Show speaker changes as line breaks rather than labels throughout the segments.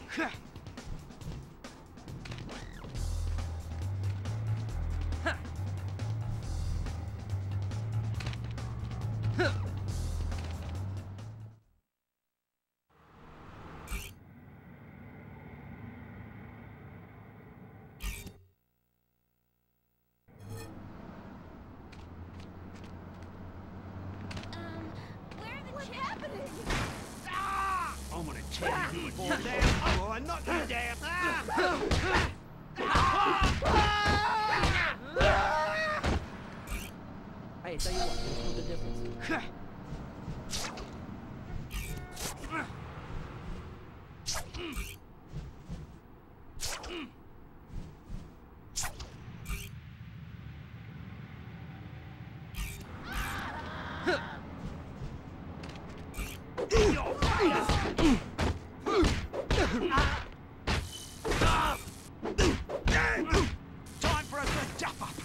I'm gonna tell you for damn. Oh, I'm not you damn.
Hey, tell you what, let's split the difference.
Time for us to jump up.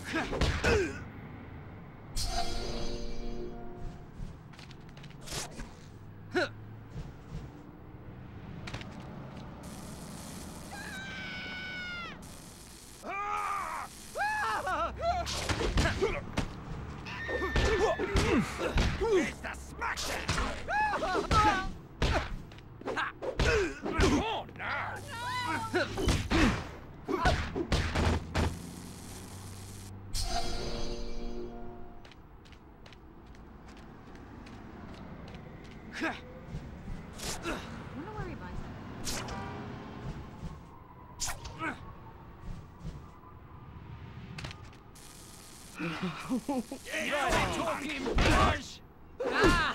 It's the smackdown! Oh, no!
I wonder where he buys that.
Yeah, talking bush!
Ah!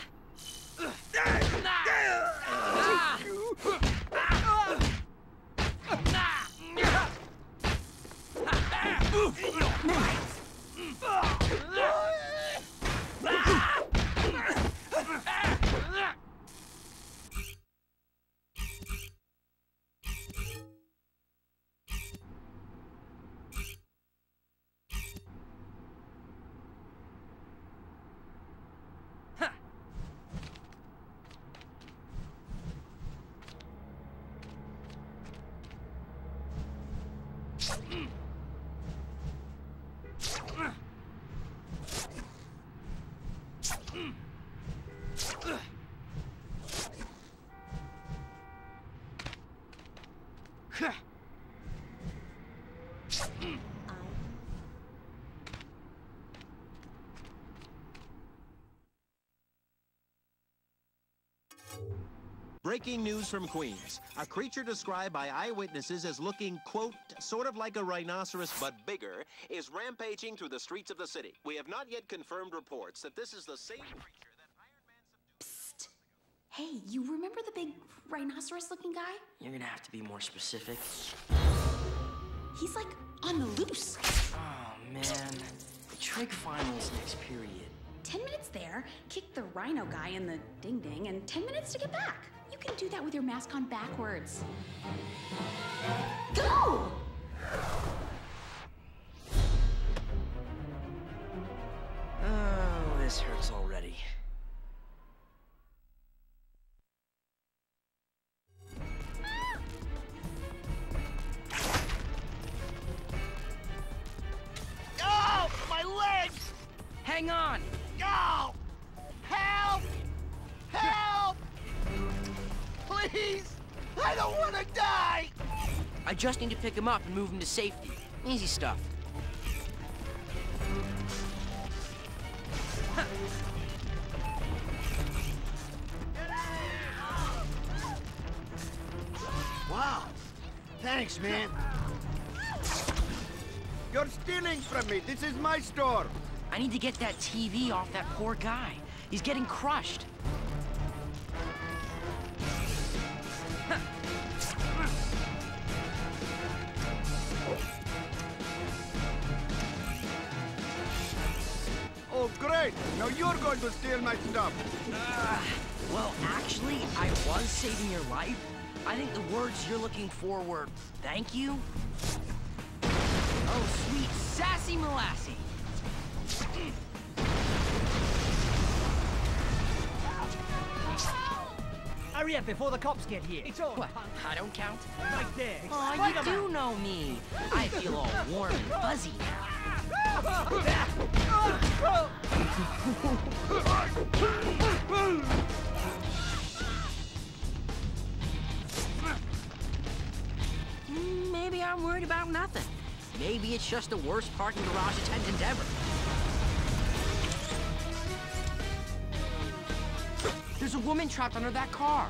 Breaking news from Queens. A creature described by eyewitnesses as looking, quote, sort of like a rhinoceros but bigger, is rampaging through the streets of the city. We have not yet confirmed reports that this is the same creature that Iron Man subdued.
Psst. Hey, you remember the big rhinoceros-looking guy?
You're gonna have to be more specific.
He's like on the loose.
Oh, man. The trig finals next period.
10 minutes there, kick the Rhino guy in the ding-ding, and 10 minutes to get back. You can do that with your mask on backwards. Go!
Oh, this hurts already.
Oh, my legs!
Hang on!
Oh! Help! Help! Please! I don't want to die!
I just need to pick him up and move him to safety. Easy stuff.
Wow. Thanks, man. You're stealing from me. This is my store.
I need to get that TV off that poor guy. He's getting crushed.
Oh, great. Now you're going to steal my stuff.
Well, actually, I was saving your life. I think the words you're looking for were, thank you? Oh, sweet sassy molassie.
Hurry up before the cops get here. It's on.
What? I don't count?
Right there.
Oh, you do know me. I feel all warm and fuzzy now. Maybe I'm worried about nothing. Maybe it's just the worst parking garage attendant ever. There's a woman trapped under that car.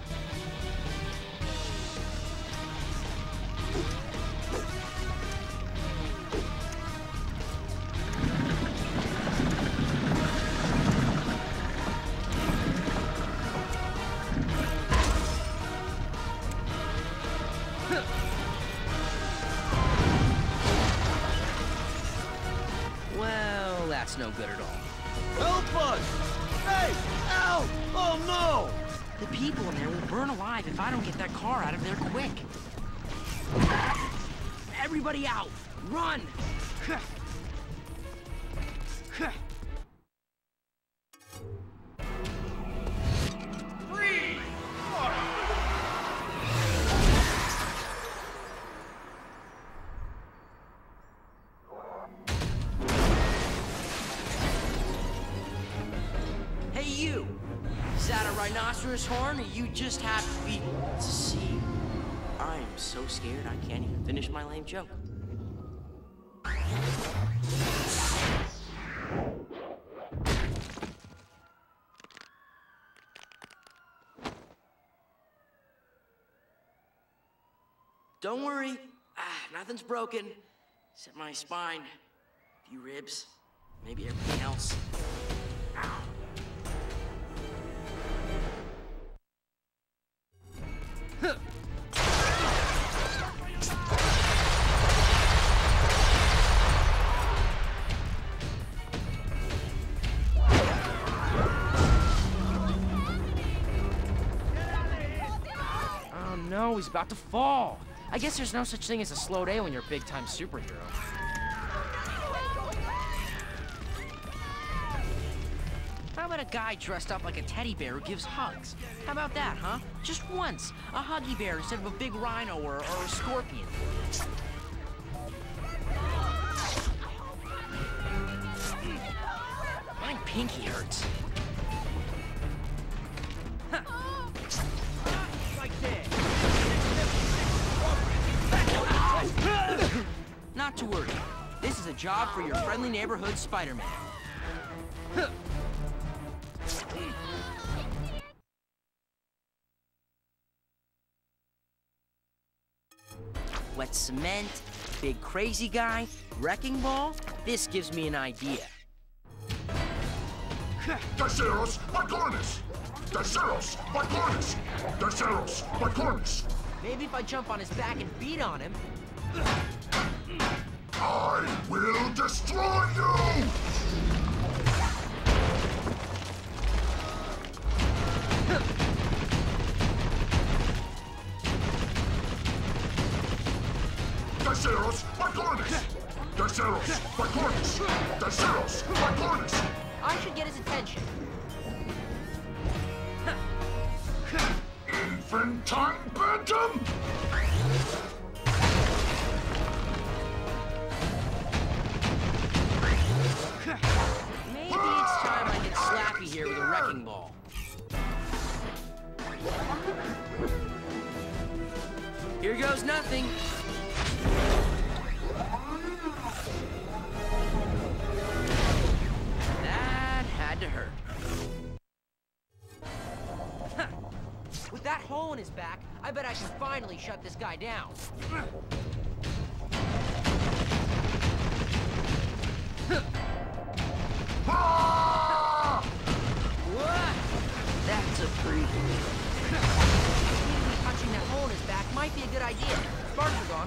Well, that's no good at all.
Help us! Hey! Help! Oh no!
The people in there will burn alive if I don't get that car out of there quick. Everybody out! Run! Hey, you! Is that a rhinoceros horn, or you just have to be to see? I'm so scared I can't even finish my lame joke. Don't worry. Nothing's broken. Except my spine, a few ribs, maybe everything else. Ow. Oh no, he's about to fall. I guess there's no such thing as a slow day when you're a big-time superhero. How about a guy dressed up like a teddy bear who gives hugs? How about that, huh? Just once. A huggy bear instead of a big rhino or a scorpion. My pinky hurts.
Right there.
Not to worry. This is a job for your friendly neighborhood Spider-Man. Wet cement, big crazy guy, wrecking ball. This gives me an idea.
Terceros, Pacornis! Terceros, Pacornis! Terceros, Pacornis!
Maybe if I jump on his back and beat on him.
I will destroy you! Terceros, Pacornis! Terceros, Pacornis! Terceros, Pacornis!
I should get his attention.
Infantine Bantam!
Maybe it's time I get slappy here with a wrecking ball. Here goes nothing. That had to hurt. Huh. With that hole in his back, I bet I can finally shut this guy down. What? That's a freak. Punching that hole in his back might be a good idea. Sparks are gone.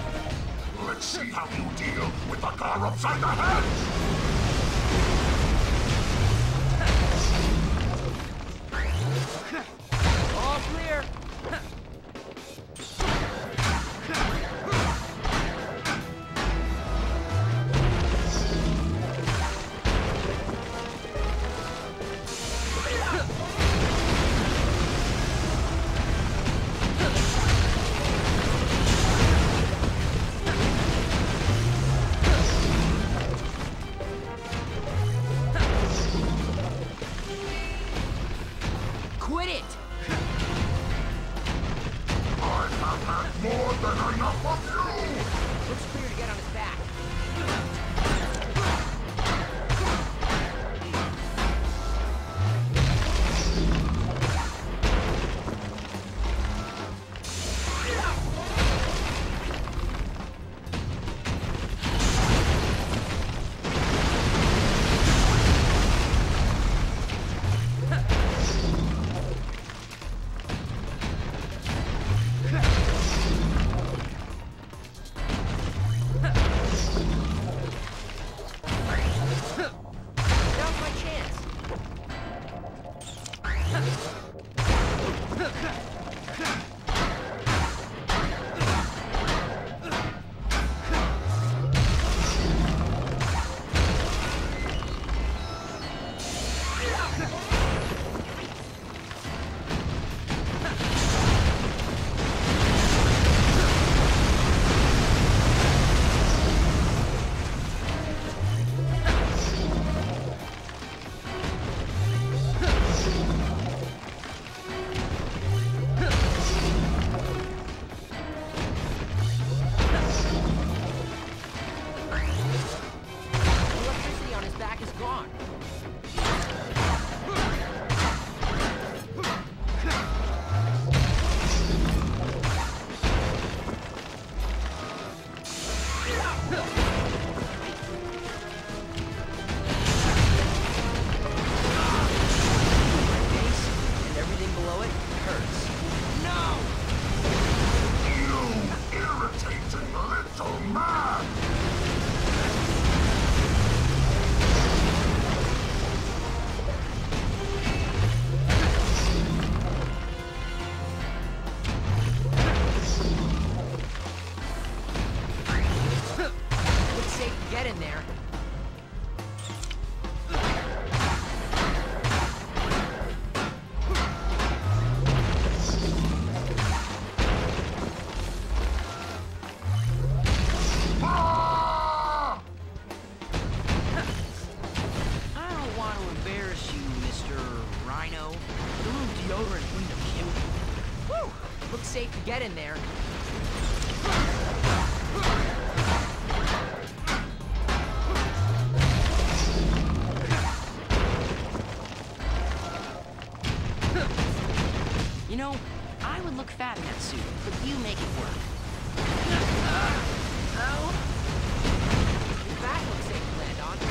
Let's see how you deal with the car upside the head!
Rhino. The little deodorant wouldn't have killed you. Whew! Looks safe to get in there. You know, I would look fat in that suit, but you make it work. Oh? That looks safe to land on.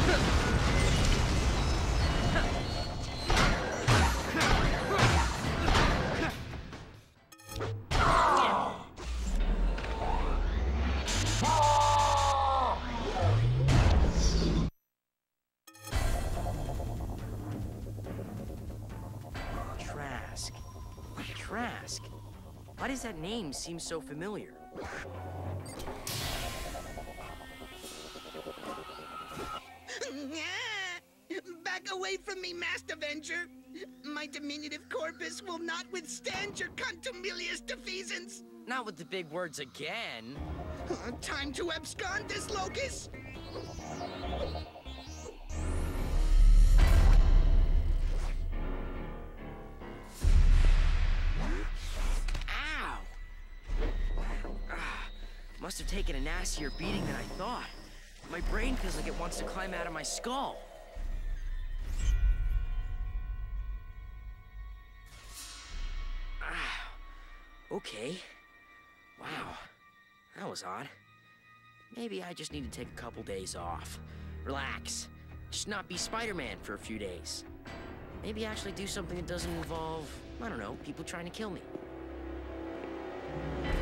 Trask? Why does that name seem so familiar?
Back away from me, Master Avenger! My diminutive corpus will not withstand your contumelious defeasance!
Not with the big words again.
Time to abscond this locus!
Ow! Must have taken a nastier beating than I thought. My brain feels like it wants to climb out of my skull. Okay. Wow. That was odd. Maybe I just need to take a couple days off. Relax. Just not be Spider-Man for a few days. Maybe actually do something that doesn't involve, I don't know, people trying to kill me.